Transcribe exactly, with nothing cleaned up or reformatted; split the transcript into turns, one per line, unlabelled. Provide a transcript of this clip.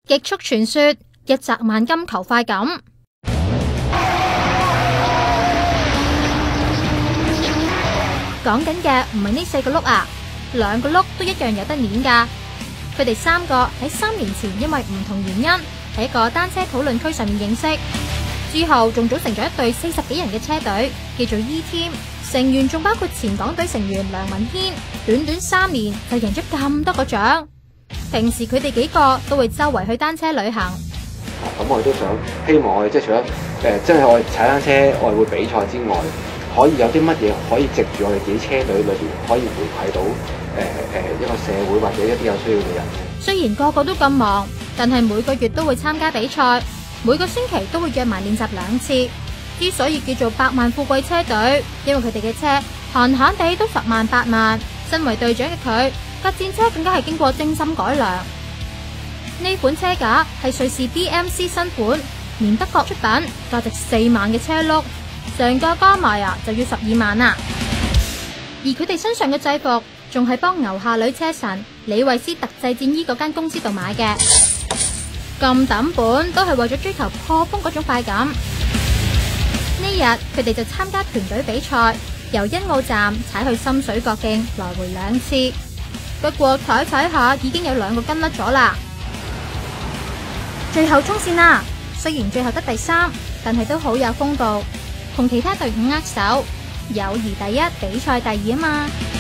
極速傳說，一擲萬金求快感。講緊嘅唔係呢四個轆啊，兩個轆都一樣有得碾噶。佢哋三個喺三年前因為唔同原因喺一個單車討論區上面認識，之後仲組成咗一隊四十幾人嘅車隊，叫做 E Team。成員仲包括前港隊成員梁文軒，短短三年就贏咗咁多個獎。平時佢哋幾個都會周圍去單車旅行。
咁我哋都想希望我哋即係除咗誒，即係我哋踩單車我哋會比賽之外，可以有啲乜嘢可以藉住我哋自己車隊裏邊可以回饋到誒誒、呃呃、一個社會或者一啲有需要嘅人。
雖然個個都咁忙，但係每個月都會參加比賽，每個星期都會約埋練習兩次。之所以叫做百萬富貴車隊，因為佢哋嘅車閒閒地都十萬八萬。身為隊長嘅佢，架戰車更加係經過精心改良。呢款車架係瑞士 B M C 新款，連德國出品，價值四萬嘅車轆，成架加埋啊就要十二萬啦。而佢哋身上嘅制服，仲係幫牛下女車神李慧詩特製戰衣嗰間公司度買嘅，咁抌本都係為咗追求破風嗰種快感。呢日佢哋就參加團隊比賽，由欣澳站踩去深水角徑，來回兩次。不過踩踩下已經有兩個筋甩咗啦。最後衝線啦，雖然最後得第三，但係都好有風度，同其他隊伍握手，友誼第一，比賽第二啊嘛。